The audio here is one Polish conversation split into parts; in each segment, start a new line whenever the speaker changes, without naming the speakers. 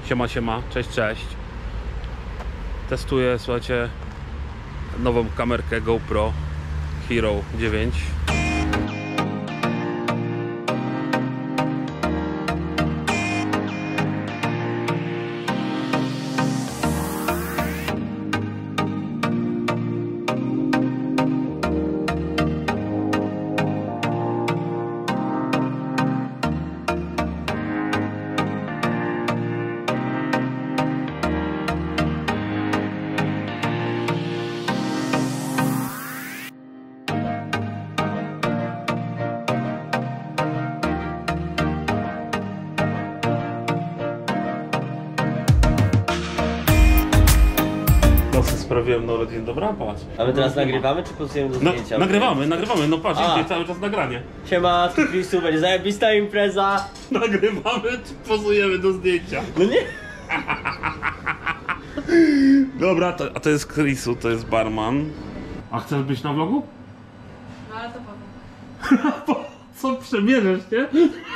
Siema, siema, cześć, cześć. Testuję, słuchajcie, nową kamerkę GoPro Hero 9. Sprawiłem na urodziny, dobra? Patrz.
A my teraz nagrywamy, czy pozujemy do zdjęcia?
Nagrywamy, no patrz, idzie cały czas nagranie.
Siema, Krisu, będzie zajebista impreza.
Nagrywamy, czy pozujemy do zdjęcia?
No nie?
Dobra, a to jest Krisu, to jest barman. A chcesz być na vlogu?
No ale to potem.
Co przebierzesz, nie?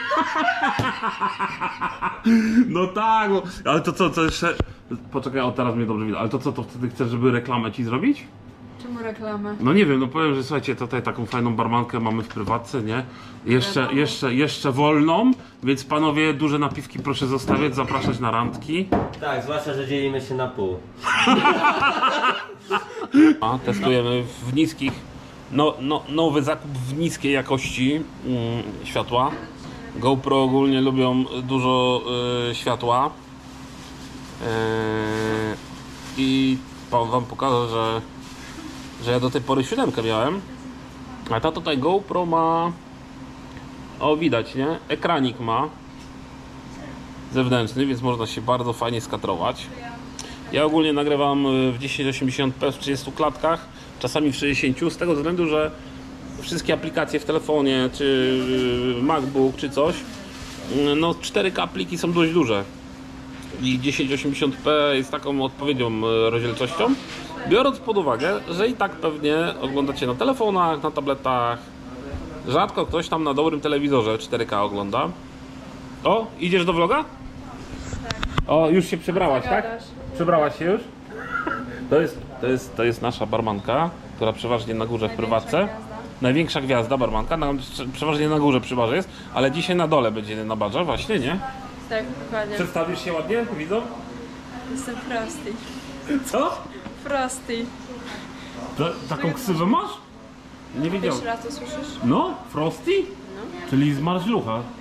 No tak, ale to co, to jeszcze... Poczekaj, o teraz mnie dobrze widać, ale to co, to wtedy chcesz, żeby reklamę ci zrobić?
Czemu reklamę?
No nie wiem, no powiem, że słuchajcie, tutaj taką fajną barmankę mamy w prywatce, nie? Jeszcze wolną, więc panowie, duże napiwki proszę zostawiać, zapraszać na randki.
Tak, zwłaszcza, że dzielimy się na pół.
A testujemy w niskich, nowy zakup w niskiej jakości światła. GoPro ogólnie lubią dużo światła. I wam pokażę, że ja do tej pory 7 miałem, a ta tutaj GoPro ma, o widać, nie? Ekranik ma zewnętrzny, więc można się bardzo fajnie skatrować. Ja ogólnie nagrywam w 1080p w 30 klatkach, czasami w 60, z tego względu, że wszystkie aplikacje w telefonie, czy MacBook, czy coś, no 4K pliki są dość duże. I 1080p jest taką odpowiednią rozdzielczością, biorąc pod uwagę, że i tak pewnie oglądacie na telefonach, na tabletach. Rzadko ktoś tam na dobrym telewizorze 4K ogląda. O, idziesz do vloga?
Tak.
O, już się przebrałaś, tak?
Zagadasz.
Przebrałaś się już? To jest nasza barmanka, która przeważnie na górze w prywatce. Największa gwiazda barmanka, przeważnie na górze przy barze jest, ale dzisiaj na dole będzie na barze, właśnie, nie?
Tak, dokładnie.
Przedstawisz się ładnie, widzą?
Jestem Frosty.
Co?
Frosty.
Taką ksywę masz? Nie wiedziałem.
Pierwszy raz to słyszysz?
No? Frosty?
No.
Czyli z marzlucha.